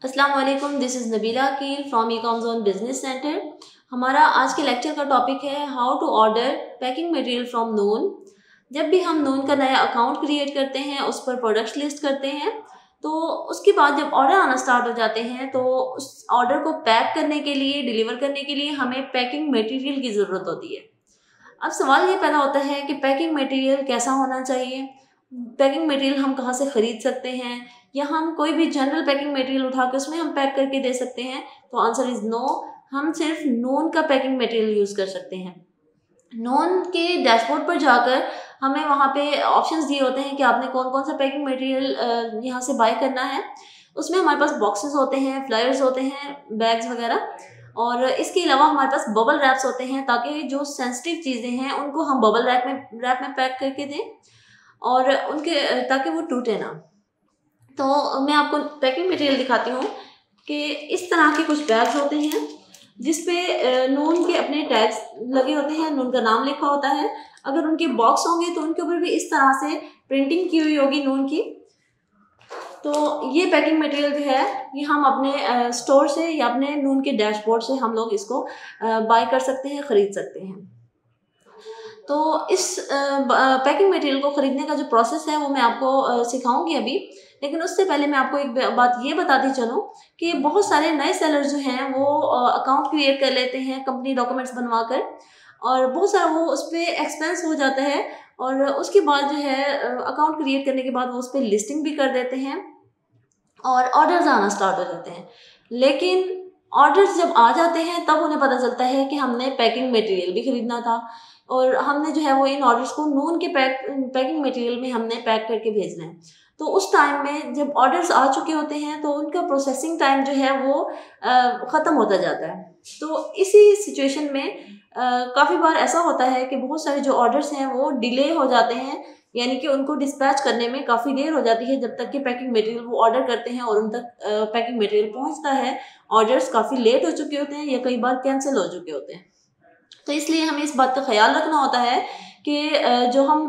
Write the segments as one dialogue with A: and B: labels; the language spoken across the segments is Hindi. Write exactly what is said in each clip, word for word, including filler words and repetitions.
A: अस्सलाम वालेकुम, this is Nabeela Aqeel from e com zone business centre. हमारा आज के लेक्चर का टॉपिक है how to order packing material from Noon. जब भी हम नून का नया अकाउंट क्रिएट करते हैं, उस पर प्रोडक्ट्स लिस्ट करते हैं, तो उसके बाद जब ऑर्डर आना स्टार्ट हो जाते हैं तो उस ऑर्डर को पैक करने के लिए, डिलीवर करने के लिए हमें पैकिंग मटेरियल की ज़रूरत होती है। अब सवाल ये पैदा होता है कि पैकिंग मटेरियल कैसा होना चाहिए, पैकिंग मटेरियल हम कहाँ से ख़रीद सकते हैं, या हम कोई भी जनरल पैकिंग मटेरियल उठा के उसमें हम पैक करके दे सकते हैं। तो आंसर इज़ नो। हम सिर्फ नॉन का पैकिंग मटेरियल यूज़ कर सकते हैं। नॉन के डैशबोर्ड पर जाकर हमें वहाँ पे ऑप्शंस दिए होते हैं कि आपने कौन कौन सा पैकिंग मटेरियल यहाँ से बाय करना है। उसमें हमारे पास बॉक्सेस होते हैं, फ्लायर्स होते हैं, बैग्स वगैरह, और इसके अलावा हमारे पास बबल रैप्स होते हैं ताकि जो सेंसिटिव चीज़ें हैं उनको हम बबल रैप में रैप में पैक करके दें और उनके ताकि वो टूटे ना। तो मैं आपको पैकिंग मटेरियल दिखाती हूँ कि इस तरह के कुछ बैग्स होते हैं जिस पे नून के अपने टैग्स लगे होते हैं, नून का नाम लिखा होता है। अगर उनके बॉक्स होंगे तो उनके ऊपर भी इस तरह से प्रिंटिंग की हुई होगी नून की। तो ये पैकिंग मटेरियल जो है ये हम अपने स्टोर से या अपने नून के डैशबोर्ड से हम लोग इसको बाय कर सकते हैं, ख़रीद सकते हैं। तो इस पैकिंग मटेरियल को ख़रीदने का जो प्रोसेस है वो मैं आपको सिखाऊंगी अभी, लेकिन उससे पहले मैं आपको एक बात ये बताती चलूँ कि बहुत सारे नए सेलर जो हैं वो अकाउंट क्रिएट कर लेते हैं कंपनी डॉक्यूमेंट्स बनवा कर, और बहुत सारा वो उस पर एक्सपेंस हो जाता है, और उसके बाद जो है अकाउंट क्रिएट करने के बाद वो उस पर लिस्टिंग भी कर देते हैं और ऑर्डर्स आना स्टार्ट हो जाते हैं। लेकिन ऑर्डर्स जब आ जाते हैं तब उन्हें पता चलता है कि हमने पैकिंग मटेरियल भी ख़रीदना था, और हमने जो है वो इन ऑर्डर्स को नून के पैक पैकिंग मटेरियल में हमने पैक करके भेजना है। तो उस टाइम में जब ऑर्डर्स आ चुके होते हैं तो उनका प्रोसेसिंग टाइम जो है वो ख़त्म होता जाता है। तो इसी सिचुएशन में काफ़ी बार ऐसा होता है कि बहुत सारे जो ऑर्डर्स हैं वो डिले हो जाते हैं, यानी कि उनको डिस्पैच करने में काफ़ी देर हो जाती है जब तक कि पैकिंग मटेरियल वो ऑर्डर करते हैं और उन तक पैकिंग मटेरियल पहुंचता है। ऑर्डर्स काफ़ी लेट हो चुके होते हैं या कई बार कैंसिल हो चुके होते हैं। तो इसलिए हमें इस बात का ख्याल रखना होता है कि जो हम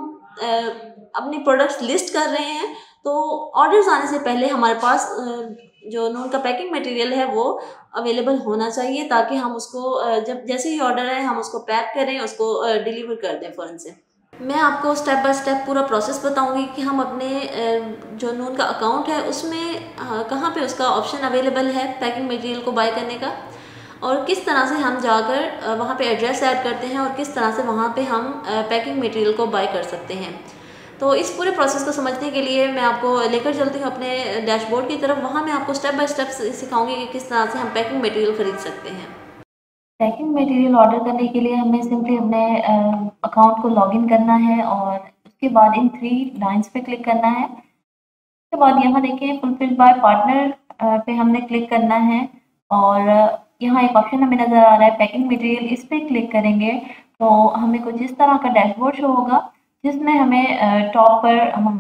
A: अपनी प्रोडक्ट्स लिस्ट कर रहे हैं तो ऑर्डर्स आने से पहले हमारे पास जो नून का पैकिंग मटेरियल है वो अवेलेबल होना चाहिए, ताकि हम उसको जब जैसे ही ऑर्डर है हम उसको पैक करें, उसको डिलीवर कर दें फ़ौरन से। मैं आपको स्टेप बाय स्टेप पूरा प्रोसेस बताऊंगी कि हम अपने जो नून का अकाउंट है उसमें कहाँ पे उसका ऑप्शन अवेलेबल है पैकिंग मटेरियल को बाय करने का, और किस तरह से हम जाकर वहाँ पे एड्रेस ऐड करते हैं और किस तरह से वहाँ पे हम पैकिंग मटेरियल को बाय कर सकते हैं। तो इस पूरे प्रोसेस को समझने के लिए मैं आपको लेकर चलती हूँ अपने डैशबोर्ड की तरफ। वहाँ मैं आपको स्टेप बाय स्टेप सिखाऊंगी कि किस तरह से हम पैकिंग मटेरियल ख़रीद सकते हैं।
B: पैकिंग मटेरियल ऑर्डर करने के लिए हमें सिंपली अपने अकाउंट को लॉगिन करना है और उसके बाद इन थ्री लाइंस पे क्लिक करना है। उसके बाद यहाँ देखिए फुलफिल्ड बाय पार्टनर पे हमने क्लिक करना है, और यहाँ एक ऑप्शन हमें नज़र आ रहा है पैकिंग मटेरियल, इस पर क्लिक करेंगे तो हमें कुछ इस तरह का डैशबोर्ड शो होगा जिसमें हमें टॉप पर हम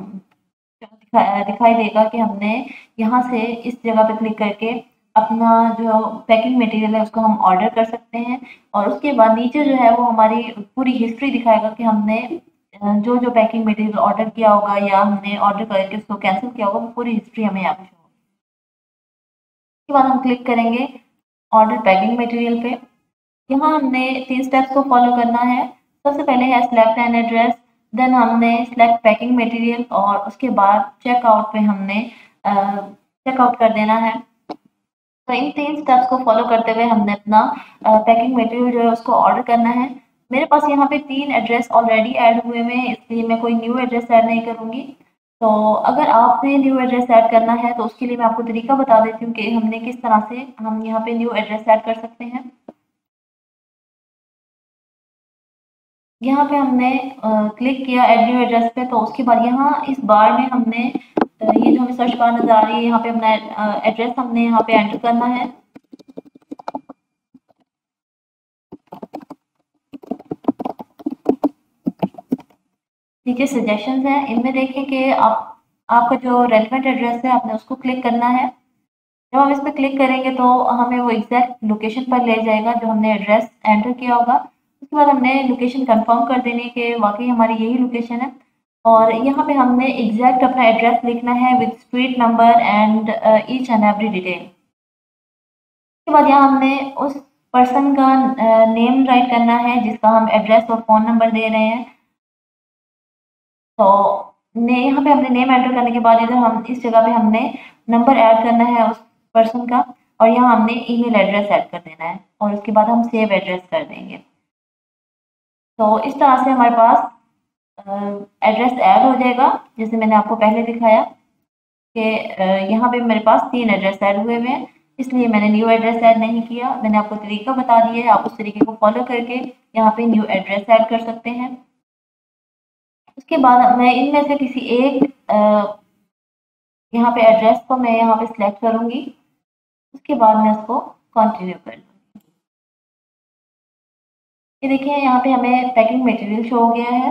B: दिखाई देगा कि हमने यहाँ से इस जगह पे क्लिक करके अपना जो पैकिंग मटेरियल है उसको हम ऑर्डर कर सकते हैं। और उसके बाद नीचे जो है वो हमारी पूरी हिस्ट्री दिखाएगा कि हमने जो जो पैकिंग मटेरियल ऑर्डर किया होगा या हमने ऑर्डर करके उसको कैंसिल किया होगा, वो पूरी हिस्ट्री हमें यहाँ पे शो होगी। उसके बाद हम क्लिक करेंगे ऑर्डर पैकिंग मटेरियल पे। यहाँ हमने तीन स्टेप्स को फॉलो करना है। सबसे पहले है सिलेक्ट एन एड्रेस, देन हमने सिलेक्ट पैकिंग मटेरियल, और उसके बाद चेकआउट पे हमने चेकआउट कर देना है। तो इन तीन स्टेप्स को फॉलो करते हुए हमने अपना पैकिंग मटेरियल जो है उसको ऑर्डर करना है। मेरे पास यहाँ पे तीन एड्रेस ऑलरेडी ऐड हुए हुए हैं, इसलिए मैं कोई न्यू एड्रेस ऐड नहीं करूँगी। तो अगर आपने न्यू एड्रेस ऐड करना है तो उसके लिए मैं आपको तरीका बता देती हूँ कि हमने किस तरह से हम यहाँ पे न्यू एड्रेस ऐड कर सकते हैं। यहाँ पे हमने क्लिक किया ऐड न्यू एड्रेस पे, तो उसके बाद यहाँ इस बार में हमने ये जो हमें सर्च बार नजर आ रही है यहाँ पे अपना एड्रेस हमने यहाँ पे एंटर करना है। नीचे सजेशंस हैं, इनमें देखें कि आप आपका जो रेलिवेंट एड्रेस है आपने उसको क्लिक करना है। जब हम इस पर क्लिक करेंगे तो हमें वो एग्जैक्ट लोकेशन पर ले जाएगा जो हमने एड्रेस एंटर किया होगा। उसके बाद हमने लोकेशन कंफर्म कर देनी कि वाकई हमारी यही लोकेशन है, और यहाँ पे हमने एग्जैक्ट अपना एड्रेस लिखना है with street number and each and every detail. उसके बाद यहाँ हमने उस पर्सन का नेम राइट करना है जिसका हम एड्रेस और फ़ोन नंबर दे रहे हैं। तो ने यहाँ पे हमने नेम एंटर करने के बाद इधर हम इस जगह पे हमने नंबर ऐड करना है उस पर्सन का, और यहाँ हमने ईमेल एड्रेस ऐड कर देना है और उसके बाद हम सेव एड्रेस कर देंगे। तो इस तरह से हमारे पास एड्रेस ऐड हो जाएगा, जैसे मैंने आपको पहले दिखाया कि यहाँ पे मेरे पास तीन एड्रेस ऐड हुए हुए हैं, इसलिए मैंने न्यू एड्रेस ऐड नहीं किया। मैंने आपको तरीका बता दिया है, आप उस तरीके को फॉलो करके यहाँ पे न्यू एड्रेस ऐड कर सकते हैं। उसके बाद मैं इनमें से किसी एक यहाँ पे एड्रेस को मैं यहाँ पे सिलेक्ट करूँगी, उसके बाद मैं इसको कंटिन्यू कर लूँगी। ये देखिए यहाँ पे हमें पैकिंग मटेरियल शो हो गया है।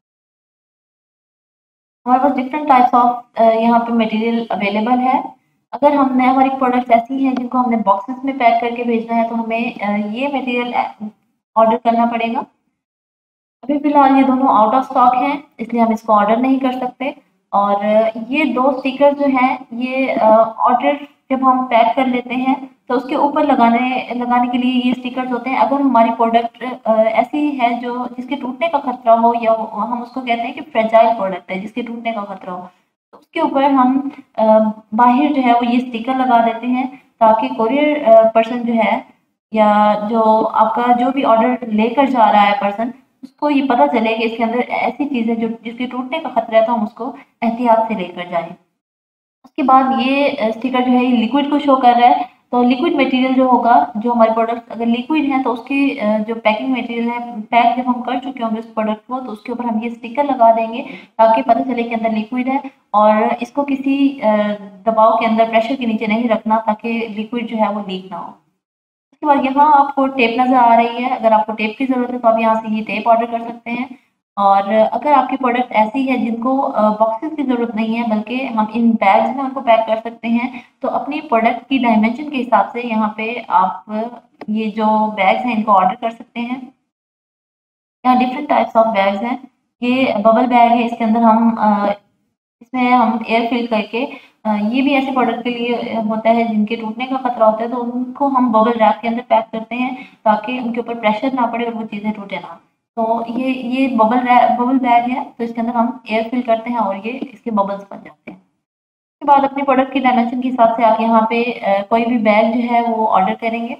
B: हमारे पास डिफरेंट टाइप्स ऑफ यहाँ पे मटेरियल अवेलेबल है। अगर हमने हमारी प्रोडक्ट्स ऐसी हैं जिनको हमने बॉक्सेस में पैक करके भेजना है तो हमें ये मटेरियल ऑर्डर करना पड़ेगा। अभी फ़िलहाल ये दोनों आउट ऑफ स्टॉक हैं, इसलिए हम इसको ऑर्डर नहीं कर सकते। और ये दो स्टिकर जो हैं ये ऑर्डर जब हम पैक कर लेते हैं तो उसके ऊपर लगाने लगाने के लिए ये स्टिकर्स होते हैं। अगर हमारी प्रोडक्ट ऐसी है जो जिसके टूटने का खतरा हो, या हम उसको कहते हैं कि फ्रेजाइल प्रोडक्ट है जिसके टूटने का खतरा हो, तो उसके ऊपर हम बाहर जो है वो ये स्टिकर लगा देते हैं ताकि कोरियर पर्सन जो है या जो आपका जो भी ऑर्डर लेकर जा रहा है पर्सन, उसको ये पता चले कि इसके अंदर ऐसी चीज़ है जो जिसके टूटने का खतरा है, तो हम उसको एहतियात से लेकर जाएं। उसके बाद ये स्टिकर जो है ये लिक्विड को शो कर रहा है, तो लिक्विड मटेरियल जो होगा, जो हमारे प्रोडक्ट अगर लिक्विड है तो उसकी जो पैकिंग मटेरियल है, पैक जब हम कर चुके होंगे उस प्रोडक्ट को, तो उसके ऊपर हम ये स्टिकर लगा देंगे ताकि पता चले कि अंदर लिक्विड है। और इसको किसी दबाव के अंदर, प्रेशर के नीचे नहीं रखना ताकि लिक्विड जो है वो लीक ना हो। उसके बाद यहाँ आपको टेप नज़र आ रही है। अगर आपको टेप की ज़रूरत है तो आप यहाँ से ये टेप ऑर्डर कर सकते हैं। और अगर आपकी प्रोडक्ट ऐसी है जिनको बॉक्सेस की ज़रूरत नहीं है बल्कि हम इन बैग्स में उनको पैक कर सकते हैं, तो अपनी प्रोडक्ट की डायमेंशन के हिसाब से यहाँ पे आप ये जो बैग्स हैं इनको ऑर्डर कर सकते हैं। यहाँ डिफरेंट टाइप्स ऑफ बैग्स हैं। ये बबल बैग है, इसके अंदर हम इसमें हम एयर फिल करके, ये भी ऐसे प्रोडक्ट के लिए होता है जिनके टूटने का खतरा होता है, तो उनको हम बबल रैप के अंदर पैक करते हैं ताकि उनके ऊपर प्रेशर ना पड़े और वो चीज़ें टूटे ना। तो ये ये बबल रैप बबल बैग है, तो इसके अंदर हम एयर फिल करते हैं और ये इसके बबल्स बन जाते हैं। उसके बाद अपनी प्रोडक्ट की डायमेंशन के हिसाब से आप यहाँ पे कोई भी बैग जो है वो ऑर्डर करेंगे।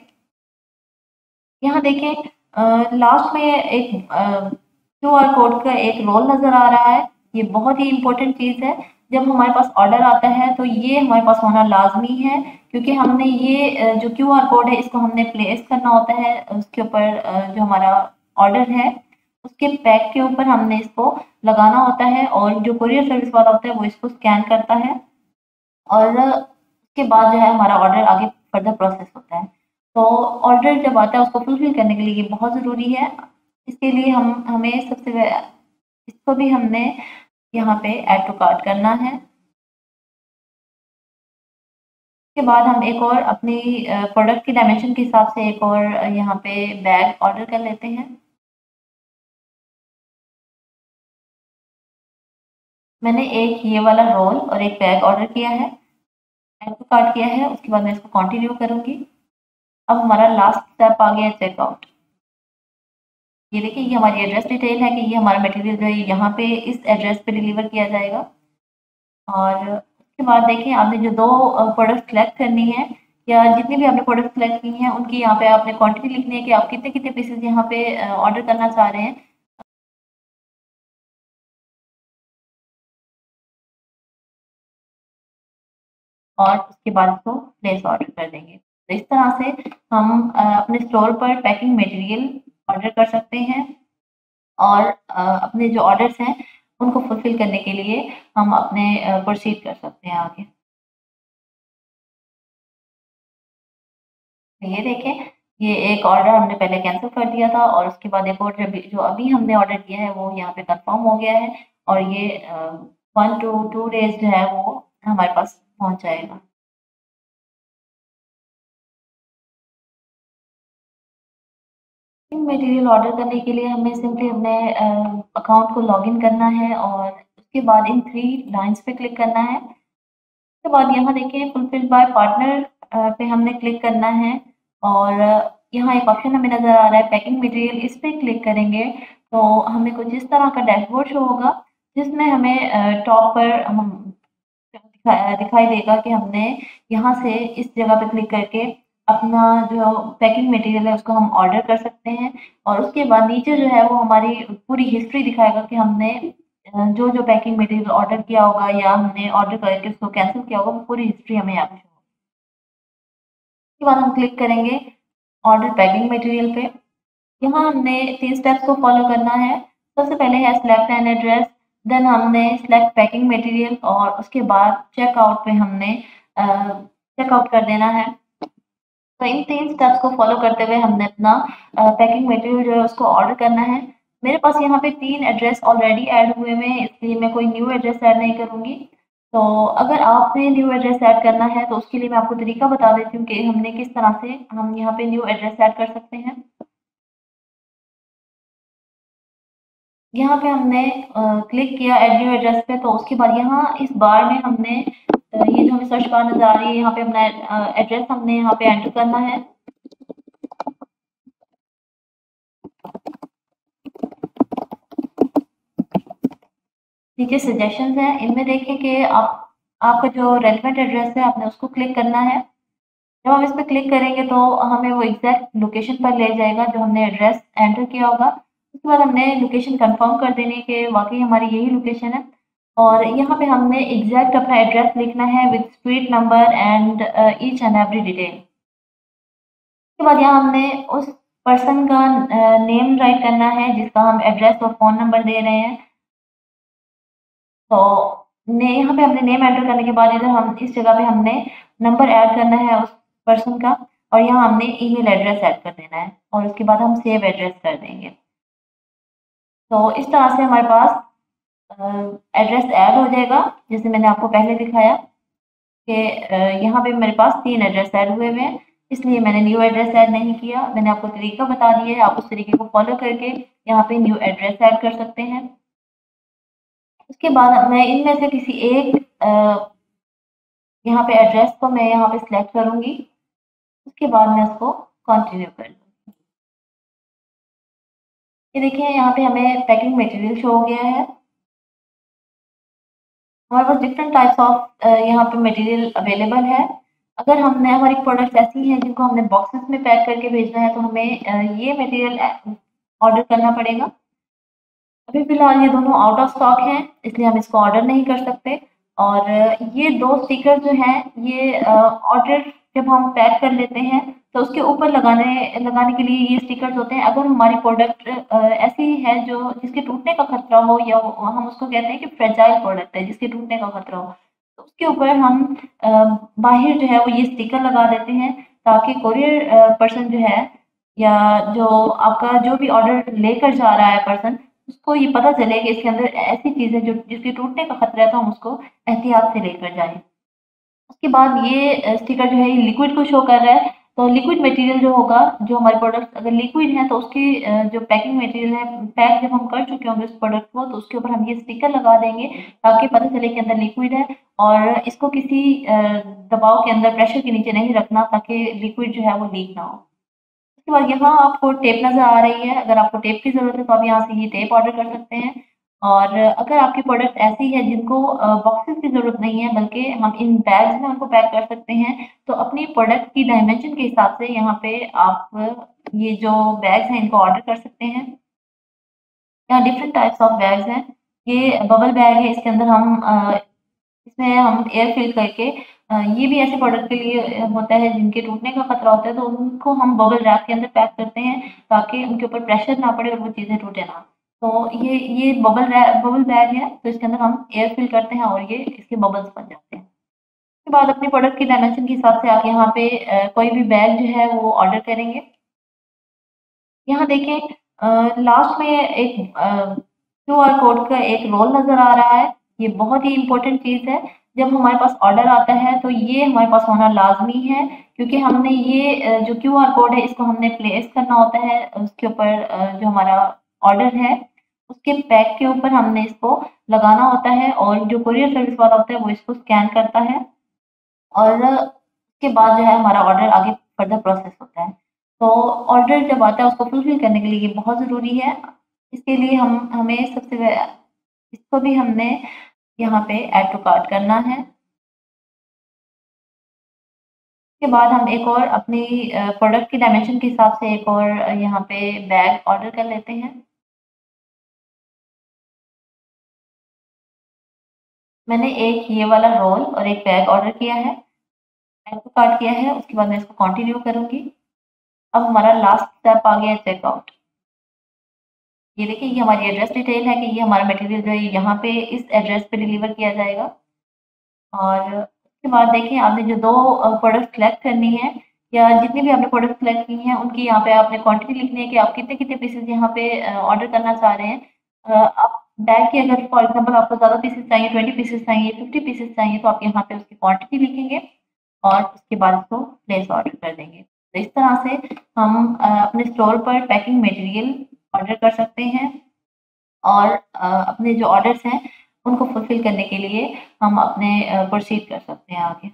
B: यहाँ देखें लास्ट में एक क्यू आर कोड का एक रोल नज़र आ रहा है। ये बहुत ही इम्पोर्टेंट चीज़ है। जब हमारे पास ऑर्डर आता है तो ये हमारे पास होना लाजमी है, क्योंकि हमने ये जो क्यू आर कोड है इसको हमने प्लेस करना होता है उसके ऊपर, जो हमारा ऑर्डर है उसके पैक के ऊपर हमने इसको लगाना होता है, और जो कुरियर सर्विस वाला होता है वो इसको स्कैन करता है और उसके बाद जो है हमारा ऑर्डर आगे फर्दर प्रोसेस होता है। तो ऑर्डर जब आता है उसको फुलफिल करने के लिए ये बहुत ज़रूरी है। इसके लिए हम हमें सबसे इसको भी हमने यहाँ पे ऐड टू कार्ट करना है। उसके बाद हम एक और अपनी प्रोडक्ट की डायमेंशन के हिसाब से एक और यहाँ पे बैग ऑर्डर कर लेते हैं। मैंने एक ये वाला रोल और एक बैग ऑर्डर किया है, ऐड टू कार्ट किया है। उसके बाद मैं इसको कंटिन्यू करूँगी। अब हमारा लास्ट स्टेप आ गया है चेकआउट। ये देखिए ये हमारी एड्रेस डिटेल है कि ये हमारा मटेरियल जो है यहाँ पे इस एड्रेस पे डिलीवर किया जाएगा। और उसके बाद देखिए आपने जो दो प्रोडक्ट सेलेक्ट करनी है, या जितनी भी आपने प्रोडक्ट सेलेक्ट की हैं उनकी यहाँ पे आपने क्वांटिटी लिखनी है कि आप कितने कितने पीसेज यहाँ पे ऑर्डर करना चाह रहे हैं। और उसके बाद इसको प्लेस ऑर्डर कर देंगे। तो इस तरह से हम अपने स्टोर पर पैकिंग मटेरियल ऑर्डर कर सकते हैं और अपने जो ऑर्डर्स हैं उनको फुलफिल करने के लिए हम अपने प्रोसीड कर सकते हैं आगे। ये देखें, ये एक ऑर्डर हमने पहले कैंसिल कर दिया था और उसके बाद एक और जो अभी हमने ऑर्डर किया है वो यहाँ पे कंफर्म हो गया है, और ये वन टू टू डेज जो है वो हमारे पास पहुँच जाएगा। मटेरियल ऑर्डर करने के लिए हमें सिंपली अपने अकाउंट को लॉगिन करना है और उसके बाद इन थ्री लाइंस पे क्लिक करना है। उसके बाद यहाँ देखिए फुलफिल बाय पार्टनर पे हमने क्लिक करना है और यहाँ एक ऑप्शन हमें नज़र आ रहा है पैकिंग मटेरियल, इस पर क्लिक करेंगे तो हमें कुछ इस तरह का डैशबोर्ड शो होगा, जिसमें हमें टॉप पर हम दिखा, दिखाई देगा कि हमने यहाँ से इस जगह पे क्लिक करके अपना जो पैकिंग मटेरियल है उसको हम ऑर्डर कर सकते हैं। और उसके बाद नीचे जो है वो हमारी पूरी हिस्ट्री दिखाएगा कि हमने जो जो पैकिंग मटेरियल ऑर्डर किया होगा या हमने ऑर्डर करके उसको कैंसिल किया होगा, वो पूरी हिस्ट्री हमें यहाँ पे शो होगी। उसके बाद हम क्लिक करेंगे ऑर्डर पैकिंग मटेरियल पे। यहाँ हमने तीन स्टेप्स को फॉलो करना है। सबसे पहले है सिलेक्ट एन एड्रेस, देन हमने सिलेक्ट पैकिंग मटेरियल और उसके बाद चेकआउट पे हमने चेकआउट कर देना है। तो इन तीन स्टेप्स को फॉलो करते हुए हमने अपना पैकिंग मटेरियल जो है उसको ऑर्डर करना है। मेरे पास यहाँ पे तीन एड्रेस ऑलरेडी ऐड हुए हुए हैं, इसलिए मैं कोई न्यू एड्रेस ऐड नहीं करूँगी। तो अगर आपने न्यू एड्रेस ऐड करना है तो उसके लिए मैं आपको तरीका बता देती हूँ कि हमने किस तरह से हम यहाँ पे न्यू एड्रेस ऐड कर सकते हैं। यहाँ पे हमने क्लिक किया ऐड न्यू एड्रेस पे, तो उसके बाद यहाँ इस बार में हमने ये जो हमें सर्च बार नज़र आ रही है, यहाँ पे अपना एड्रेस हमने यहाँ पे एंटर करना है। नीचे सजेशंस हैं, इनमें देखें कि आप आपका जो रेलेवेंट एड्रेस है आपने उसको क्लिक करना है। जब हम इस पर क्लिक करेंगे तो हमें वो एग्जैक्ट लोकेशन पर ले जाएगा जो हमने एड्रेस एंटर किया होगा। उसके बाद हमने लोकेशन कंफर्म कर देनी कि वाकई हमारी यही लोकेशन है, और यहाँ पे हमने एग्जैक्ट अपना एड्रेस लिखना है with street number and each and every detail. उसके बाद यहाँ हमने उस पर्सन का नेम uh, राइट करना है जिसका हम एड्रेस और फ़ोन नंबर दे रहे हैं। तो ने यहाँ पे हमने नेम एंटर करने के बाद इधर हम इस जगह पे हमने नंबर ऐड करना है उस पर्सन का, और यहाँ हमने ईमेल एड्रेस ऐड कर देना है और उसके बाद हम सेव एड्रेस कर देंगे। तो इस तरह से हमारे पास एड्रेस ऐड हो जाएगा, जैसे मैंने आपको पहले दिखाया कि यहाँ पे मेरे पास तीन एड्रेस ऐड हुए हुए हैं, इसलिए मैंने न्यू एड्रेस ऐड नहीं किया। मैंने आपको तरीका बता दिया है, आप उस तरीके को फॉलो करके यहाँ पे न्यू एड्रेस ऐड कर सकते हैं। उसके बाद मैं इनमें से किसी एक यहाँ पे एड्रेस को मैं यहाँ पे सिलेक्ट करूँगी, उसके बाद मैं उसको कंटिन्यू कर दूँगी। ये देखिए यहाँ पे हमें पैकिंग मटेरियल शो हो गया है। हमारे पास डिफरेंट टाइप्स ऑफ यहाँ पे मटेरियल अवेलेबल है। अगर हमने हमारी प्रोडक्ट्स ऐसी हैं जिनको हमने बॉक्सेस में पैक करके भेजना है तो हमें ये मटेरियल ऑर्डर करना पड़ेगा। अभी फ़िलहाल ये दोनों आउट ऑफ स्टॉक हैं, इसलिए हम इसको ऑर्डर नहीं कर सकते। और ये दो स्टिकर जो हैं ये ऑर्डर जब हम पैक कर लेते हैं तो उसके ऊपर लगाने लगाने के लिए ये स्टिकर्स होते हैं। अगर हमारी प्रोडक्ट ऐसी है जो जिसके टूटने का खतरा हो, या हम उसको कहते हैं कि फ्रेजाइल प्रोडक्ट है जिसके टूटने का खतरा हो, तो उसके ऊपर हम बाहर जो है वो ये स्टिकर लगा देते हैं ताकि कोरियर पर्सन जो है या जो आपका जो भी ऑर्डर लेकर जा रहा है पर्सन, उसको ये पता चले कि इसके अंदर ऐसी चीज़ है जो जिसके टूटने का खतरा है, तो हम उसको एहतियात से लेकर जाएं। उसके बाद ये स्टिकर जो है ये लिक्विड को शो कर रहा है, तो लिक्विड मटेरियल जो होगा, जो हमारे प्रोडक्ट अगर लिक्विड है तो उसकी जो पैकिंग मटेरियल है, पैक जब हम कर चुके होंगे उस प्रोडक्ट को, तो उसके ऊपर हम ये स्टिकर लगा देंगे ताकि पता चले कि अंदर लिक्विड है, और इसको किसी दबाव के अंदर प्रेशर के नीचे नहीं रखना ताकि लिक्विड जो है वो लीक ना हो। उसके बाद यहाँ आपको टेप नज़र आ रही है, अगर आपको टेप की ज़रूरत है तो आप यहाँ से ये टेप ऑर्डर कर सकते हैं। और अगर आपकी प्रोडक्ट ऐसी है जिनको बॉक्सेस की ज़रूरत नहीं है बल्कि हम इन बैग्स में उनको पैक कर सकते हैं, तो अपनी प्रोडक्ट की डायमेंशन के हिसाब से यहाँ पे आप ये जो बैग्स हैं इनको ऑर्डर कर सकते हैं। यहाँ डिफरेंट टाइप्स ऑफ बैग्स हैं। ये बबल बैग है, इसके अंदर हम इसमें हम एयर फिल करके, ये भी ऐसे प्रोडक्ट के लिए होता है जिनके टूटने का खतरा होता है, तो उनको हम बबल रैप के अंदर पैक करते हैं ताकि उनके ऊपर प्रेशर ना पड़े और वो चीज़ें टूटे ना। तो ये ये बबल रैप बबल बैग है, तो इसके अंदर हम एयर फिल करते हैं और ये इसके बबल्स बन जाते हैं। उसके बाद अपनी प्रोडक्ट की डायमेंशन के हिसाब से आप यहाँ पे कोई भी बैग जो है वो ऑर्डर करेंगे। यहाँ देखें लास्ट में एक क्यू आर कोड का एक रोल नज़र आ रहा है। ये बहुत ही इम्पोर्टेंट चीज़ है। जब हमारे पास ऑर्डर आता है तो ये हमारे पास होना लाजमी है, क्योंकि हमने ये जो क्यू आर कोड है इसको हमने प्लेस करना होता है उसके ऊपर, जो हमारा ऑर्डर है उसके पैक के ऊपर हमने इसको लगाना होता है, और जो कुरियर सर्विस वाला होता है वो इसको स्कैन करता है और उसके बाद जो है हमारा ऑर्डर आगे फर्दर प्रोसेस होता है। तो ऑर्डर जब आता है उसको फुलफिल करने के लिए ये बहुत ज़रूरी है। इसके लिए हम हमें सबसे इसको भी हमने यहाँ पे ऐड टू कार्ट करना है। उसके बाद हम एक और अपनी प्रोडक्ट की डायमेंशन के हिसाब से एक और यहाँ पे बैग ऑर्डर कर लेते हैं। मैंने एक ये वाला रोल और एक बैग ऑर्डर किया है, ऐड टू कार्ट किया है। उसके बाद मैं इसको कंटिन्यू करूँगी। अब हमारा लास्ट स्टेप आ गया है चेकआउट। ये देखिए ये हमारी एड्रेस डिटेल है कि ये हमारा मटेरियल जो है यहाँ पे इस एड्रेस पे डिलीवर किया जाएगा। और उसके बाद देखिए आपने जो दो प्रोडक्ट सेलेक्ट करनी है या जितनी भी आपने प्रोडक्ट सेलेक्ट की हैं उनकी यहाँ पे आपने क्वांटिटी लिखनी है कि आप कितने कितने पीसेस यहाँ पे ऑर्डर करना चाह रहे हैं। आप बैग की अगर फॉर एग्जांपल आपको ज़्यादा पीसेस चाहिए, ट्वेंटी पीसेस चाहिए, फिफ्टी पीसेस चाहिए, तो आप यहाँ पे उसकी क्वांटिटी लिखेंगे और उसके बाद उसको प्लेस ऑर्डर कर देंगे। तो इस तरह से हम अपने स्टोर पर पैकिंग मटेरियल ऑर्डर कर सकते हैं और अपने जो ऑर्डर्स हैं उनको फुलफिल करने के लिए हम अपने प्रोसीड कर सकते हैं आगे।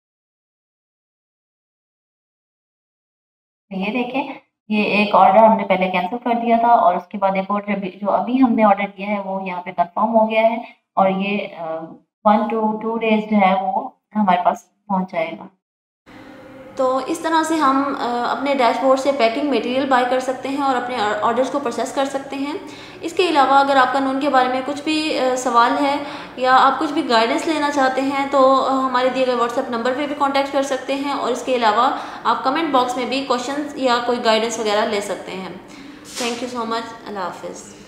B: तो ये देखें, ये एक ऑर्डर हमने पहले कैंसिल कर दिया था और उसके बाद एक और जब जो अभी हमने ऑर्डर किया है वो यहाँ पे कंफर्म हो गया है और ये वन टू टू डेज जो है वो हमारे पास पहुँच जाएगा।
A: तो इस तरह से हम अपने डैशबोर्ड से पैकिंग मटेरियल बाय कर सकते हैं और अपने ऑर्डर्स को प्रोसेस कर सकते हैं। इसके अलावा अगर आपका नून के बारे में कुछ भी सवाल है या आप कुछ भी गाइडेंस लेना चाहते हैं तो हमारे दिए गए व्हाट्सएप नंबर पे भी कांटेक्ट कर सकते हैं और इसके अलावा आप कमेंट बॉक्स में भी क्वेश्चंस या कोई गाइडेंस वगैरह ले सकते हैं। Thank you so much. अल्लाह हाफिज़।